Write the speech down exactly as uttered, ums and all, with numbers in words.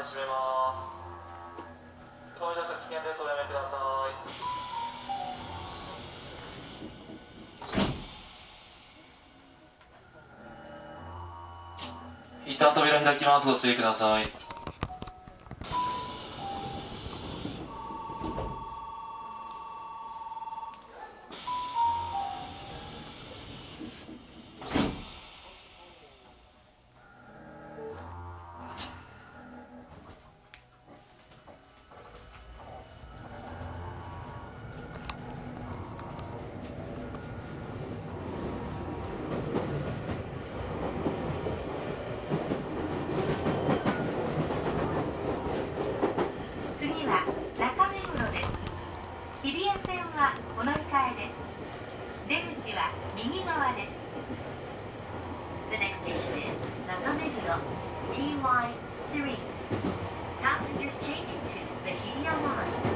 い閉めます。飛び出し危険です。おやめください。一旦扉開きます。ご注意ください。 次は中目黒です。日比谷線はお乗り換えです。出口は右側です。The next station is 中目黒 T Y three. Passengers changing to the Hibiya line.